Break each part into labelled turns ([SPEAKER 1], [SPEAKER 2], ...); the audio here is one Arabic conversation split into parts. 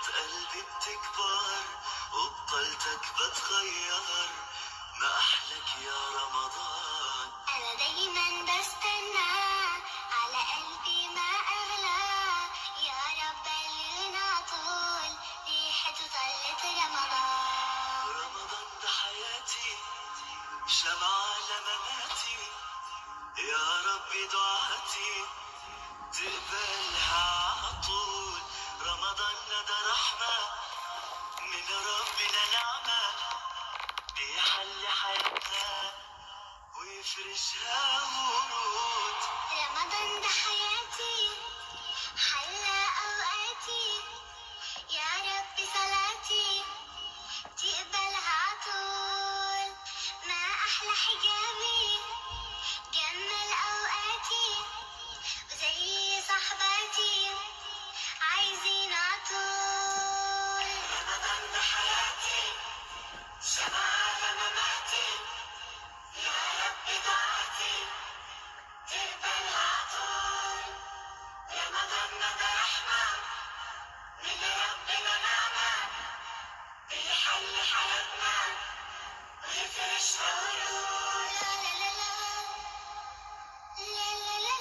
[SPEAKER 1] قلبي بتكبر وبطلتك بتغير، ما أحلك يا رمضان.
[SPEAKER 2] أنا دايما بستنى على قلبي ما أغلى، يا رب بلغنا طول ريحته طلت رمضان.
[SPEAKER 1] رمضان ده حياتي، شمعة لمماتي، يا رب دعاتي تقبلها عطول. رمضان ده رحمة من ربنا، نعمة بيحل حياتنا ويفرشها ورود.
[SPEAKER 2] رمضان ده حياتي، حلى أوقاتي، يا رب صلاتي تقبلها عطول. ما أحلى حجابي جمل أوقاتي، وزي صحباتي عايزين عطول.
[SPEAKER 1] رمضان ده حياتي، شمعة لمماتي، يا رب دعاتي تقبلها عطول. رمضان ده رحمة من ربنا، نعمة بيحل حياتنا ويفرشها ورود.
[SPEAKER 2] لا لا لا لا لا لا لا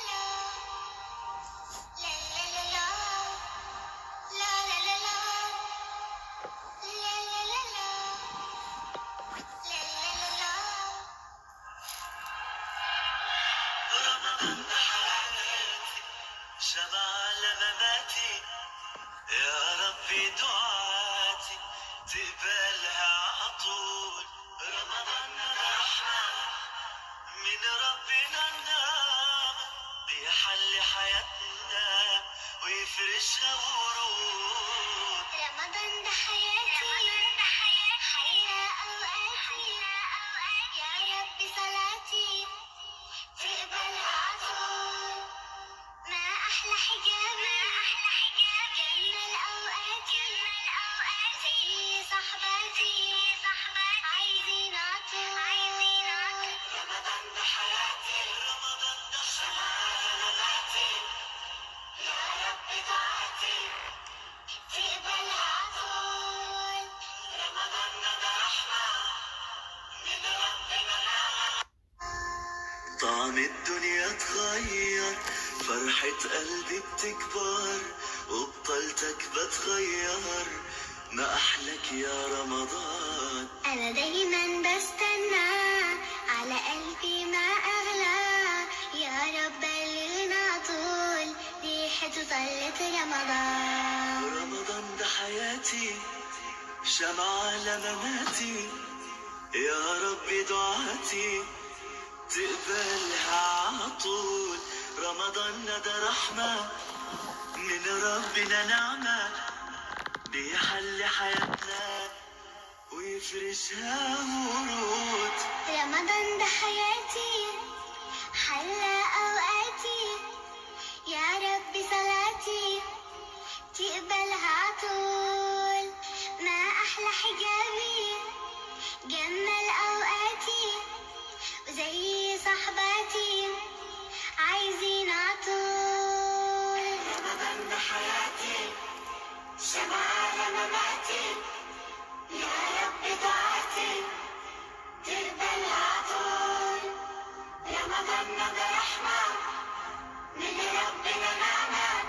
[SPEAKER 2] لا لا لا لا لا لا لا لا لا
[SPEAKER 1] رمضان ده حياتي، شمعة لمماتي، يا ربي دعاتي تقبلها عطول. رمضان ده رحمة من ربنا، النعمة بيحل حياتنا ويفرشها ورود.
[SPEAKER 2] رمضان ده حياتي، حيا أوقاتي، يا رب صلاتي تقبلها عطول. ما أحلى حجابي جمل أوقاتي، زي صحباتي عايزين عطول.
[SPEAKER 1] رمضان ده حياتي، رمضان ده شمعة لمماتي، يا رب دعاتي
[SPEAKER 2] تقبلها عطول.
[SPEAKER 1] رمضان ده رحمة من ربنا، نعمة. طعم الدنيا اتغير، فرحة قلبي بتكبر وبطلتك بتغير، ما أحلك يا رمضان.
[SPEAKER 2] أنا دايما بستنى على قلبي ما أغلى، يا رب بلغنا طول ريحته طلت رمضان.
[SPEAKER 1] رمضان ده حياتي، شمعة لمماتي، يا رب دعاتي تقبلها عطول. رمضان ده رحمة من ربنا، نعمة بيحل حياتنا ويفرشها ورود.
[SPEAKER 2] رمضان ده حياتي، حلى أوقاتي، يا رب صلاتي تقبلها عطول. ما أحلى حجابي جمل أوقاتي، وزي صحباتي عايزين عطول.
[SPEAKER 1] رمضان ده حياتي، شمعة لمماتي، يا رب دعاتي تقبلها عطول. رمضان ده رحمة من ربنا، نعمة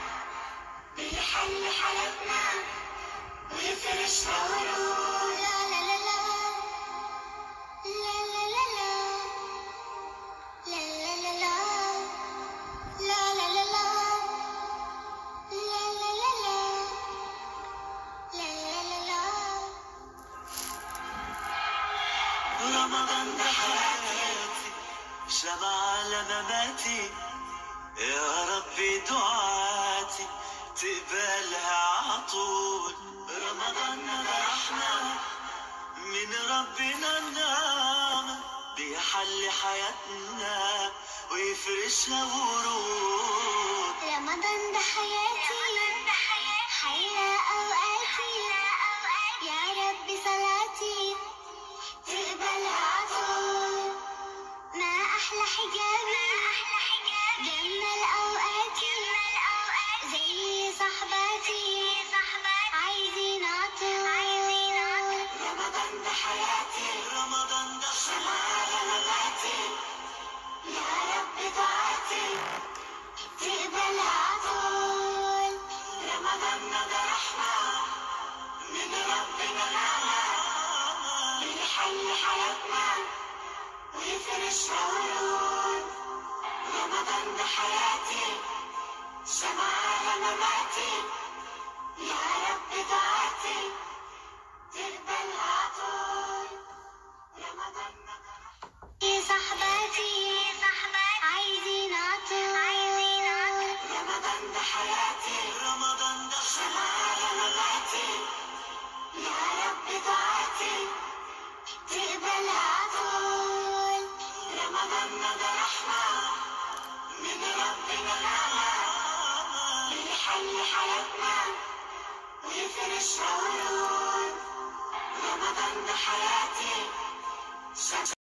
[SPEAKER 1] بيحل حياتنا ويفرشها ورود.
[SPEAKER 2] لا لا لا لا لا لا لا لا لا لا لا لا لا لا لا
[SPEAKER 1] رمضان ده حياتي، شمعة لمماتي، يا ربي دعاتي تقبلها عطول. رمضان ده رحمة من ربنا، النعمة بيحل حياتنا ويفرشها ورود.
[SPEAKER 2] رمضان ده حياتي، حيا أوقاتي، يا رب صلاتي تقبلها عطول. ما أحلى حجابي جمل أوقاتي، زي صحباتي عايزين
[SPEAKER 1] حياتنا ويفرش عيون. رمضان ده حياتي، شمعة مماتي، يا رب دعاتي تقبلها عطول. رمضان
[SPEAKER 2] يا صحباتي عايزين عطول.
[SPEAKER 1] رمضان ده حياتي، رمضان ده شمعة مماتي، يا رب دعاتي
[SPEAKER 2] تقبلها عطول.
[SPEAKER 1] رمضان ده رحمة من ربنا، نعمة يحل حياتنا ويفرش عيون. رمضان ده حياتي.